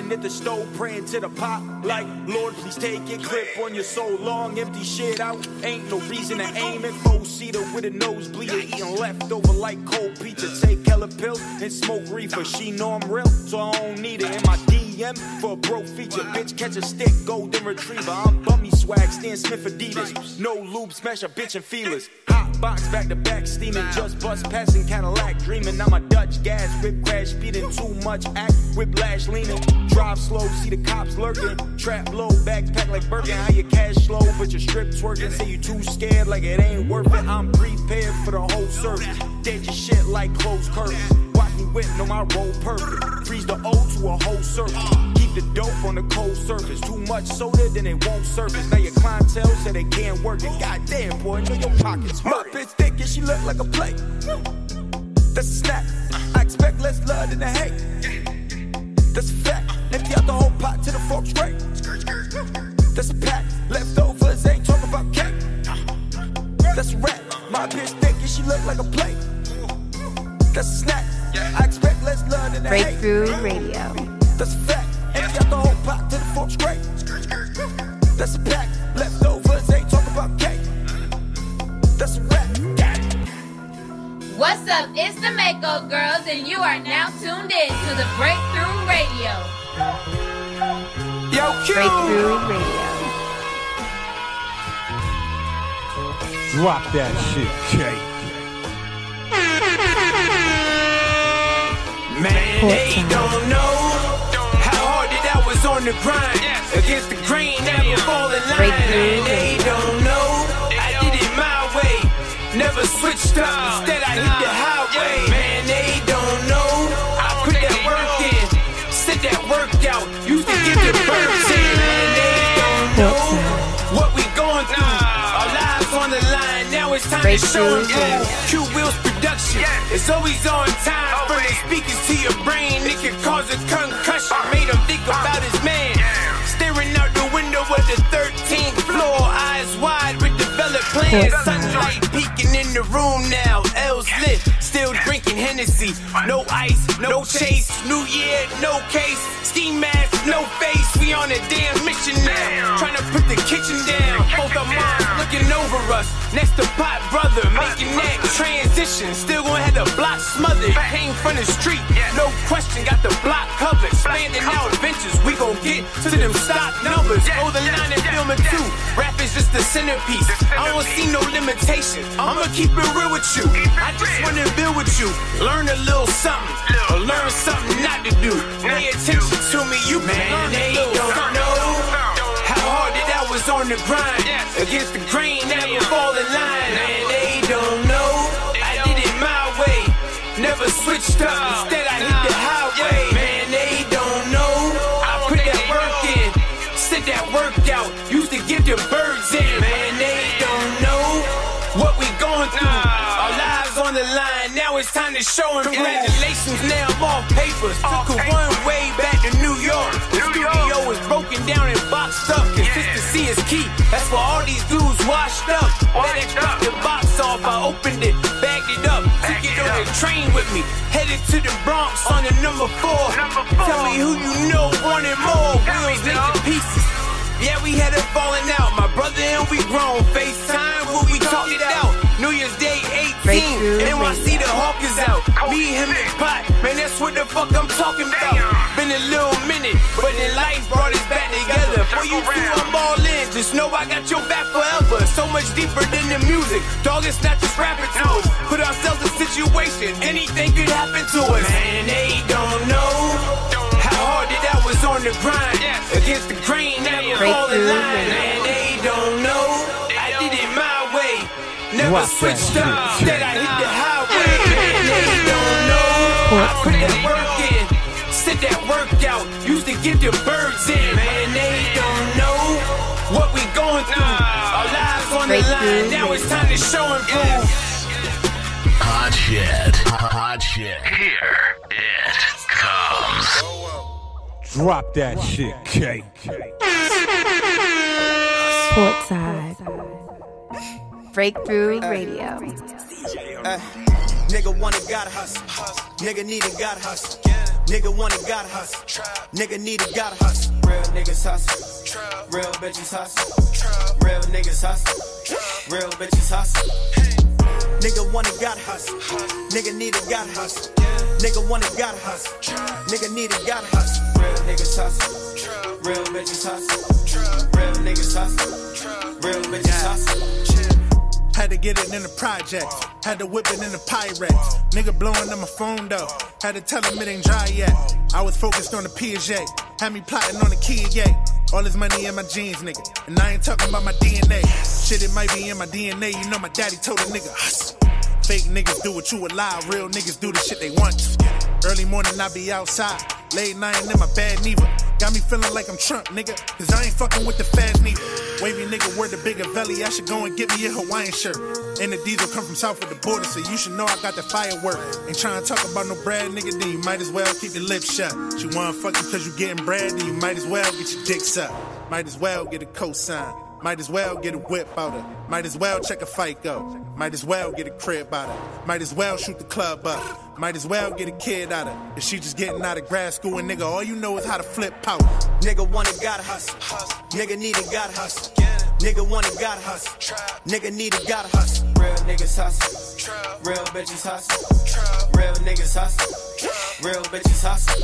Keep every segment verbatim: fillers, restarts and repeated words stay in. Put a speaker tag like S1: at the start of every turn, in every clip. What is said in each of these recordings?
S1: sitting at the stove praying to the pot. Like, Lord, please take it. Clip on your so long, empty shit out. Ain't no reason to aim it. Four-seater with a nosebleed. Eating leftover like cold pizza. Take hella pills and smoke reefer. She know I'm real, so I don't need it. In my D M for a broke feature. Bitch, catch a stick, golden retriever. I'm bummy swag, Stan Smith Adidas. No lube, smash a bitch and feelers. Hot box, back to back, steaming. Just bust passing Cadillac, dreaming. Now my Dutch gas, whip crash, speeding too much. Act, whiplash, leaning. Drive slow, see the cops lurking. Trap low, bags packed like Birkin. How you cash slow, but your strip twerking. Say you too scared, like it ain't worth it. I'm prepared for the whole service. Dead your shit like closed curtains. Watch me whip, know my roll perfect. Freeze the O to a whole circle. Keep the dope on the cold surface. Too much soda, then it won't surface. Now your clientele say they can't work it. Goddamn, boy, know your pockets hurt. My bitch thick and she look like a plate. That's a snack. I expect less love than the hate. That's a fact. Empty out the whole pot to the fork straight. That's a pack. Leftovers ain't talking about cake. That's a rap. My bitch thick and she look like a plate. That's a snack. I expect less love than the hate.
S2: Breakthrough Radio.
S1: That's a fact. Empty out the whole pot to the fork straight. That's a pack. Leftovers ain't talking about cake. That's a rap.
S3: What's up? It's the Mako Girls, and you are now tuned in to the Breakthrough Radio.
S1: Yo, Q.
S2: Breakthrough Radio.
S4: Drop that shit, Kate.
S5: Man, they don't know how hard that I was on the grind. Against the grain, never fall in line. And they don't know I did it my way. Never switched up, instead I hit the highway. Man, they don't know I put that work in, set that work out. Used to get the birds in. Man, they don't know what we going through. Our lives on the line, now it's time to show and prove. Q Will's production is always on time. From the speakers to your brain, it can cause a concussion. Made him think about his man. Staring out the window of the thirteenth floor, eyes wide with developed plans. Sunlight peeking in the room now, L's lit, still drinking Hennessy. No ice, no chase, new year, no case. Ski mask, no face, we on a damn mission now. Trying to put the kitchen down, both our moms looking over us. Next to Pot Brother, making that transition. Still gonna have the block smothered, came from the street, no question, got the block covered. Expanding out ventures, we gon' get to them stock numbers. Hold the line and film it too. Rap is just the centerpiece. I don't see no limitations. I'ma keep it real with you. I just wanna build with you. Learn a little something, or learn something not to do. Pay attention to me, you man. They don't know how hard that I was on the grind. Against the grain, never fall in line. Man, they don't know I did it my way. Never switched up, instead I hit the highway. Man, they don't know I put that work in, set that work out. Used to get the birds in. Man, they don't know what we going through. Our lives on the line, now it's time to show and prove. Congratulations, now I'm off papers. Took a one way back to New York. The studio was broken down and boxed up. Consistency is key, that's for all these dudes washed up. Let it cut the box off, I opened it, bagged it up. Took it on the train with me, headed to the Bronx on the number four. Tell me who you know wanted more. Wheels into pieces. Yeah, we had it falling out. My brother and we grown. FaceTime, when we talked it out. New Year's Day eighteen, N Y C the Hawk is out. Me, him, and Pot, man, that's what the fuck I'm talking about. Been a little minute, but then life brought us back together. For you two, I'm all in. Just know I got your back forever. So much deeper than the music. Dog, it's not just rapping to us. Put ourselves in situations, anything could happen to us. Man, they don't know how hard that I was on the grind. Against the grain, never fall in line. Man, they don't know I did it my way. Never switched up, instead I hit the highway. Man, they don't know I put that work in, set that work out. Used to get the birds in. Man, they don't know what we going through. Our lives on the line, now it's time to show and prove.
S6: Hot shit, hot shit. Here it comes.
S4: Drop that shit, Kate.
S2: Portside. Breakthrough Radio.
S1: Uh, nigga wanna gotta hustle. Nigga need and gotta hustle.
S7: Nigga wanna gotta hustle. Nigga need a gotta hustle. Real niggas hustle. Real bitches hustle. Real niggas hustle. Real bitches hustle. Nigga wanna gotta hustle. Nigga need a gotta hustle. Nigga wanna gotta hustle. Nigga need a gotta hustle. Real niggas hustle. Real bitches hustle. Real niggas hustle. Real bitches hustle.
S8: Had to get it in the projects. Had to whip it in the Pyrex. Nigga blowing on my phone though. Had to tell him it ain't dry yet. I was focused on the Piaget. Had me plotting on the key, yeah. All this money in my jeans, nigga. And I ain't talking about my D N A. Shit, it might be in my D N A. You know my daddy told a nigga, hustle. Fake niggas do what you allow. Real niggas do the shit they want to. Early morning, I be outside. Late night in my bad neither. Got me feeling like I'm Trump, nigga. Cause I ain't fucking with the fast neither. Wavy nigga, word the bigger belly. I should go and get me a Hawaiian shirt. And the diesel come from south of the border, so you should know I got the firework. Ain't trying to talk about no bread, nigga, then you might as well keep your lips shut. She wanna fuck you cause you getting bread, then you might as well get your dick sucked. Might as well get a cosign. Might as well get a whip out her. Might as well check a FICO. Might as well get a crib out her. Might as well shoot the club up. Might as well get a kid out her. If she just getting out of grad school and nigga, all you know is how to flip power.
S7: Nigga wanna gotta hustle. Nigga need a gotta hustle. Nigga wanna gotta hustle. Nigga need a gotta hustle. Real niggas hustle. Real bitches hustle. Real niggas hustle. Real bitches hustle.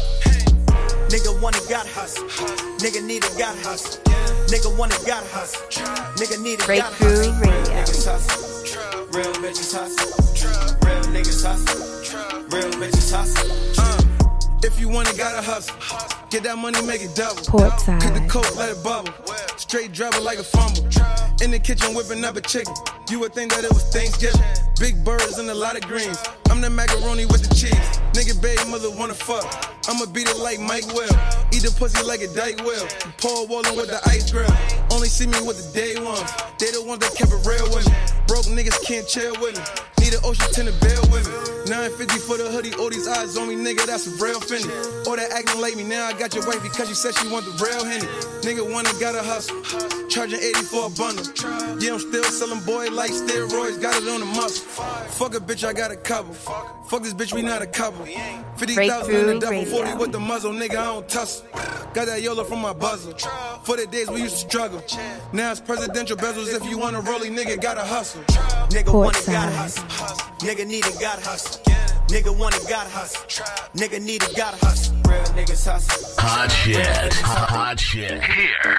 S7: Nigga wanna gotta hustle. Nigga need a gotta hustle. Nigga wanna gotta hustle. Nigga need a gotta hustle.
S2: Breakthrough Radio.
S7: Real niggas hustle. Real bitches hustle. Real niggas hustle. Real bitches hustle.
S9: Uh, if you wanna gotta hustle. Get that money, make it double.
S2: Portside.
S9: Get the coke, let it bubble. Straight driver like a fumble. In the kitchen whipping up a chicken. You would think that it was Thanksgiving. Big birds and a lot of greens. I'm the macaroni with the cheese. Nigga baby mother wanna fuck. I'ma beat it like Mike Will. Eat the pussy like a dyke will. Paul Wallen with the ice grill. Only see me with the day ones. They the ones that kept it real with me. Broke niggas can't chill with me. Need an ocean tinted bed with me. nine fifty for the hoodie. All these eyes on me, nigga, that's a real Fendi. All that acting like me, now I got your wife because you said she want the real Henny. Nigga wanna gotta hustle. Charging eighty for a bundle. Yeah, I'm still selling boy like steroids. Got it on the muscle. Fuck a bitch, I got a couple. Fuck this bitch, we not a couple. fifty thousand in the double, forty with the muzzle, nigga, I don't tussle. Got that YOLO from my buzzer. For the days we used to struggle. Now it's presidential bezels. If you want a rollie, nigga, gotta hustle.
S7: Nigga wanna gotta hustle. Nigga need a gotta hustle. Nigga wanna gotta hustle. Nigga need a gotta hustle. Real niggas hustle.
S6: Hot shit. Hot shit. Here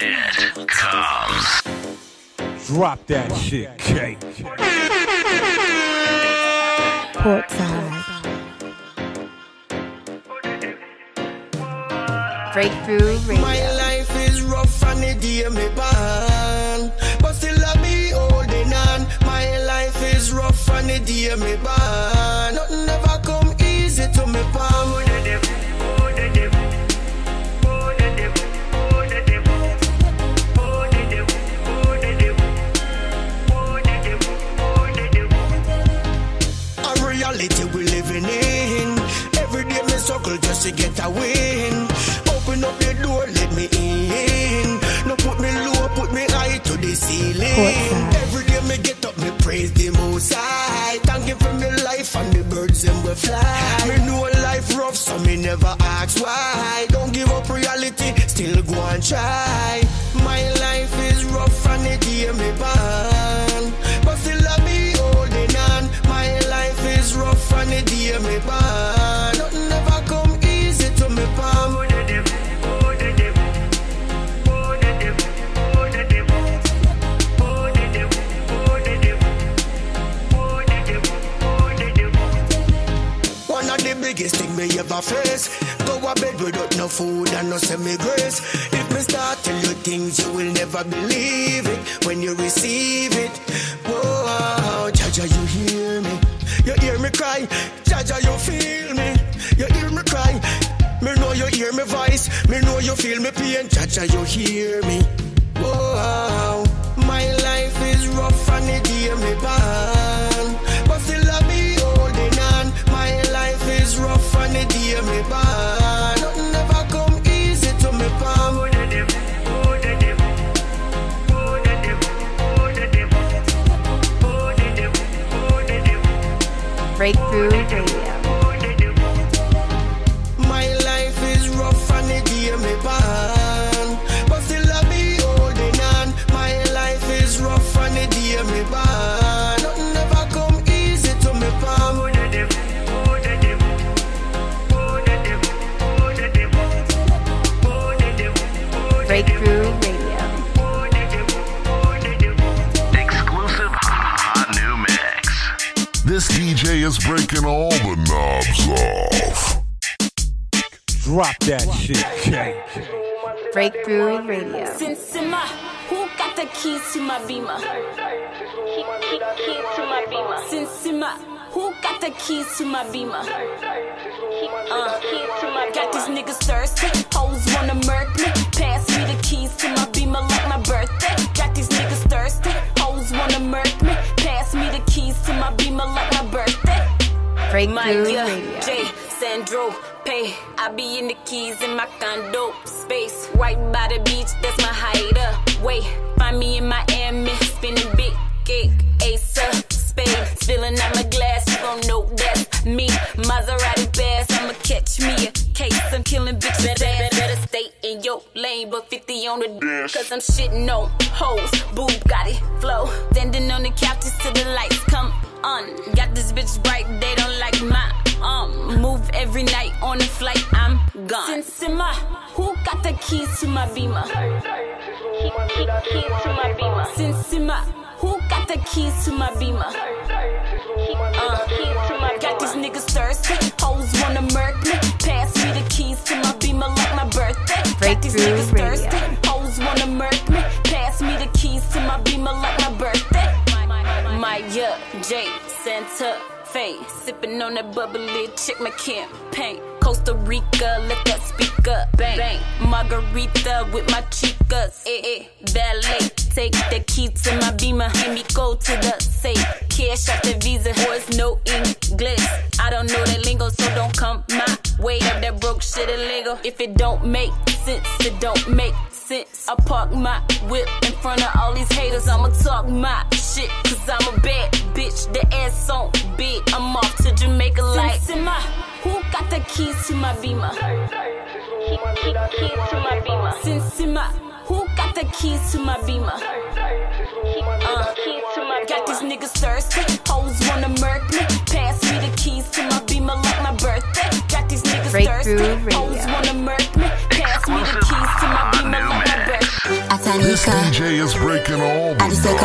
S6: it comes.
S4: Drop that shit, K.
S2: Portside. Breakthrough Radio.
S10: My life is rough and it dear me bad, but still I be holding on. My life is rough and it dear me bad. Nothing ever come easy to me, palm. A reality we living in. Every day me struggle just to get a win. Open up the door, let me in. No put me low, put me high to the ceiling.
S2: Portside.
S10: Every day me get up, me praise the Most High. Thank Him for me life and the birds them will fly. Me know life rough, so me never ask why. Don't give up reality, still go and try. My life is rough and it hear me bad, but still I be holding on. My life is rough and it hear me bad. Nothing ever come easy to me, palm. One of the biggest thing me ever face. Go a bed without no food and no semi-grace. If me start tell you things, you will never believe it when you receive it. Whoa, Jaja, you hear me? You hear me cry? Jaja, you feel me? You hear me cry? Me know you hear me voice. Me know you feel me pain. Jaja, you hear me? Whoa, my life is rough and it hear me bad, but still I be holding on. My life is rough and it hear me bad. Nothing ever come easy to me, palm.
S2: Breakthrough Radio.
S10: My
S2: Breakthrough Radio.
S6: Exclusive hot new mix.
S11: This D J is breaking all the knobs off.
S4: Drop that shit, K.
S2: Breakthrough Radio.
S12: Sinsima, who got the keys to my Beamer? Key, key, key to my Beamer. Sinsima, who got the keys to my Beamer? Key, uh, key to my Beamer. Got these niggas thirsty, hoes wanna murk me. Pass me the keys to my Beamer like my birthday. Got these niggas thirsty, hoes wanna murk me. Pass me the keys to my Beamer like my birthday.
S2: Breakthrough
S12: yeah,
S2: Radio.
S12: J, Sandro, Pay. I be in the keys in my condo space. Right by the beach, that's my hideaway. Find me in Miami, spinning big cake. Ace of spades, spilling out my glass. You gon' know that's me. Maserati bass, I'ma catch me a case. I'm killing bitches. Better, better, better stay in your lane, but fifty on the dash. Cause I'm shitting on hoes. Bugatti flow. Standing on the couches till the lights come on. Got this bitch bright, they don't like my um move every night on the flight, I'm gone. Sinsima, who got the keys to my Beamer? Key, key, key to my Beamer. Sinsima, who got the keys to my Beamer? Key, uh, key to my Got these niggas thirsty, hoes wanna murk me. Pass me the keys to my Beamer like my birthday. Got these niggas thirsty, hoes wanna murk me. Pass me the keys to my Beamer like my birthday. My yeah, J, Santa Fe, sipping on that bubbly, check my campaign. Costa Rica, let that speaker bang. bang. Margarita with my chicas, eh, eh. Ballet, take the key to my Beamer. Give me go to the safe. Cash out the visa, boys no English. I don't know that lingo, so don't come my way. Up that broke shit illegal. If it don't make sense, it don't make sense. I park my whip in front of all these haters. I'ma talk my shit, cause I'm a bad bitch. The ass on big. I'm off to Jamaica like Sinsima, who got the keys to my Beamer? Key, key, key to my Beamer. Sinsima, who got the keys to my Beamer? Key, uh, key to my Got these niggas thirsty, hoes wanna murk me. Pass me the keys to my Beamer like my birthday. Got these niggas
S2: Breakthrough
S12: thirsty, hoes
S2: Radio.
S12: wanna murk me. Pass me the keys to my Beamer like my birthday.
S11: This D J is breaking all the knobs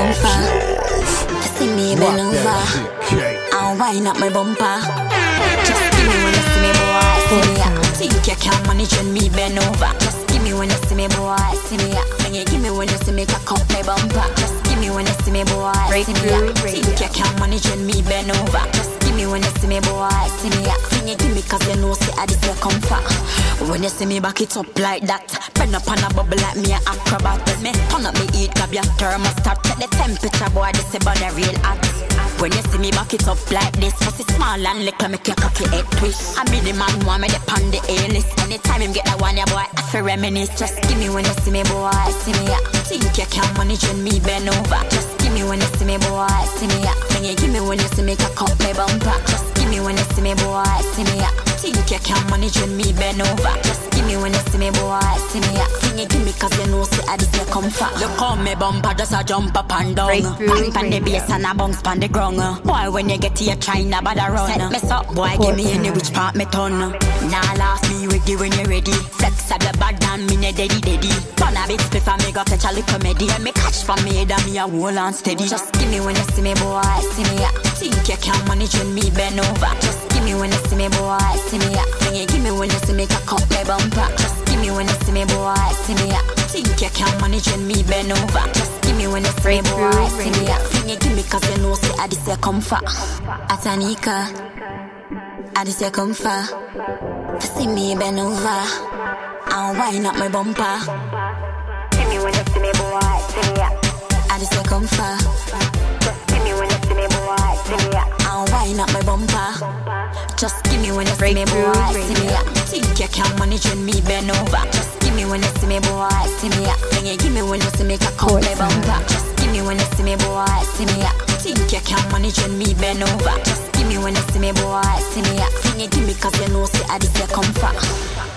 S11: off.
S13: See me bend over, I'll wind up my bumper. Just give me when you see me, boy, see me up. Think you can manage when me bend over. Just give me when you see me, boy, see me up. When you give me when you see me, cock up my bumper. Just give me when you see me, boy, see me up. Think you can manage when me bend over. Just give me when you see me, boy, see me up. When you give me, cause you know, see I this your comfort. When you see me back it up like that, bend up on a bubble like me an acrobat. When me turn up me eat, grab your thermostat. Check the temperature, boy, this is burn a real hot. When you see me back it up like this, cause it's small and little, make your cocky head twist. I be the man who want me depend the A-list. Anytime him get that one, yeah boy, I feel reminisce. Just give me when you see me, boy, see me up. Think you can manage when me bend over. Just give me when you see me, boy, see me up. When you give me when you see me, cock up my bumper. Just give me when you see me, boy, see me up. Think you can manage when me bend over. Just give me when you see me, boy, see me up. When you give me, cause you know, see I this your comfort. You call me bumper, just a jump up and down. Pump on the bass and a bounce on the ground. Boy, when you get to your China, but I run. Set mess up, boy, give me any which part me turn. Nah, laugh me with you when you're ready. Flex up the bad and me ne daddy daddy. Burn a bit split for me, go catch a little comedy. And me catch from me head and me a hold on steady. Just give me when you see me, boy, see me up. Think you can manage when me bend over. Just give me when you see me, boy, see me up. When you give me when you see me, cock up my bumper. Just give me when you see me, boy, see me up. Think you can manage when me bend over. Just give me when you see me, boy, see me up. When you give me, cause you know, see I this your comfort. Atanika, I this your comfort. See me bend over, I'll wind up my bumper. Give me when you see me, boy, see me up. I just say come far. Just give me when you see me, boy, see me up. I'll wind up my bumper. Just give me when you see me, boy, see me up. Think you can manage when me bend over. Just give me when you see me, boy, see me up. Then you give me when you see me, cock up my bumper. Just give me when you see me, boy, see me up. Think you can manage when me bend over. Just give me when you see me, boy, see me up. Then you give me cause you know, see I this your comfort.